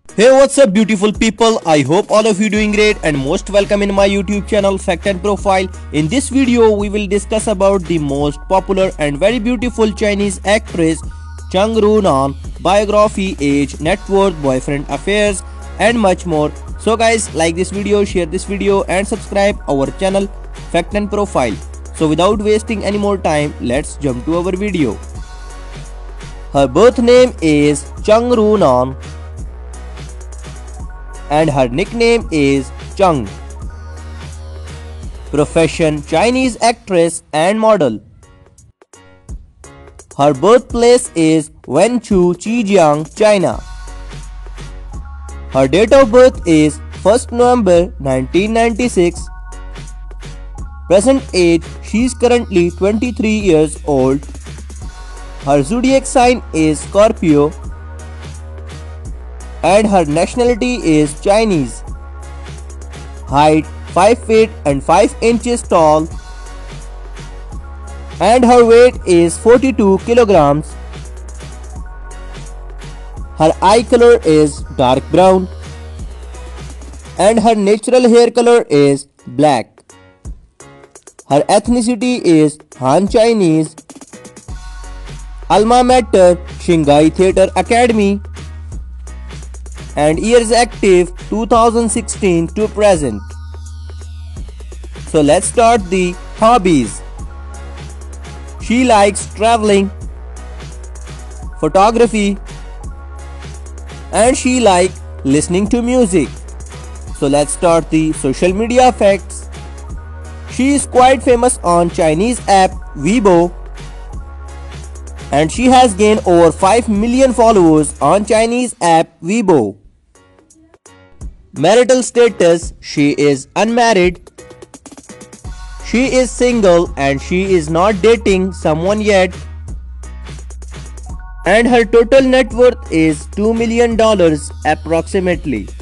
Hey, what's up beautiful people? I hope all of you doing great and most welcome in my YouTube channel Fact and Profile. In this video we will discuss about the most popular and very beautiful Chinese actress Chang Runan, biography, age, net worth, boyfriend affairs and much more. So guys, like this video, share this video and subscribe our channel Fact and Profile. So without wasting any more time, let's jump to our video. Her birth name is Chang Runan and her nickname is Chang. Profession: Chinese actress and model. Her birthplace is Wenchu, Zhejiang, China. Her date of birth is 1st November 1996. Present age: she is currently 23 years old. Her zodiac sign is Scorpio and her nationality is Chinese. Height: 5 feet and 5 inches tall and her weight is 42 kilograms. Her eye color is dark brown and her natural hair color is black. Her ethnicity is Han Chinese. Alma mater: Shanghai Theatre Academy. And years active 2016 to present. So let's start the hobbies. She likes traveling, photography, and she likes listening to music. So let's start the social media facts. She is quite famous on Chinese app Weibo and she has gained over 5 million followers on Chinese app Weibo. Marital status: she is unmarried. She is single and she is not dating someone yet. And her total net worth is $2 million approximately.